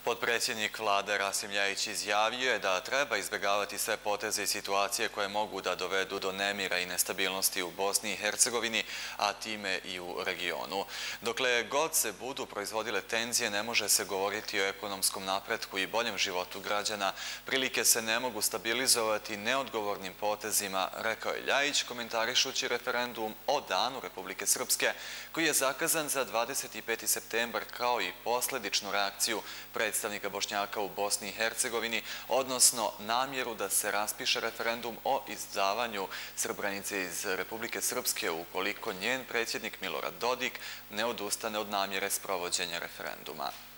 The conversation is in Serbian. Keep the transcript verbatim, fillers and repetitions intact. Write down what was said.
Potpredsjednik vlade Rasim Ljajić izjavio je da treba izbjegavati sve poteze i situacije koje mogu da dovedu do nemira i nestabilnosti u Bosni i Hercegovini, a time i u regionu. Dokle god se budu proizvodile tenzije, ne može se govoriti o ekonomskom napretku i boljem životu građana. Prilike se ne mogu stabilizovati neodgovornim potezima, rekao je Ljajić, komentarišući referendum o Danu Republike Srpske, koji je zakazan za dvadeset peti septembar, kao i posledičnu reakciju predstavnika Bošnjaka u Bosni i Hercegovini, odnosno namjeru da se raspiše referendum o izdavanju Srebrenice iz Republike Srpske ukoliko njen predsjednik Milorad Dodik ne odustane od namjere sprovođenja referenduma.